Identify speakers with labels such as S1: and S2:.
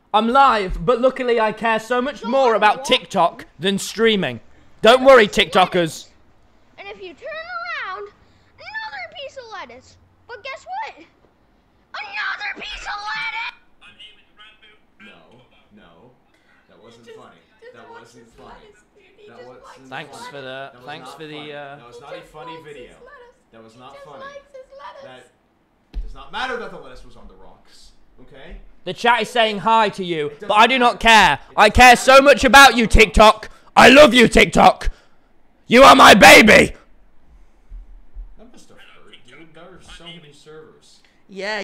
S1: I'm live, but luckily I care so much more about TikTok than streaming. Don't worry, TikTokers.
S2: And if you turn around, another piece of lettuce. But guess what? Another piece of lettuce!
S3: No. That wasn't funny. That wasn't funny. That wasn't
S1: Thanks
S3: funny.
S1: for the,
S3: That was not a funny video. That was not funny. That does not matter that the lettuce was on the rocks. Okay?
S1: The chat is saying hi to you, but I do not care. I care so much about you, TikTok. I love you, TikTok. You are my baby.
S3: That must have hurt, dude. There are so many servers.
S1: Yeah.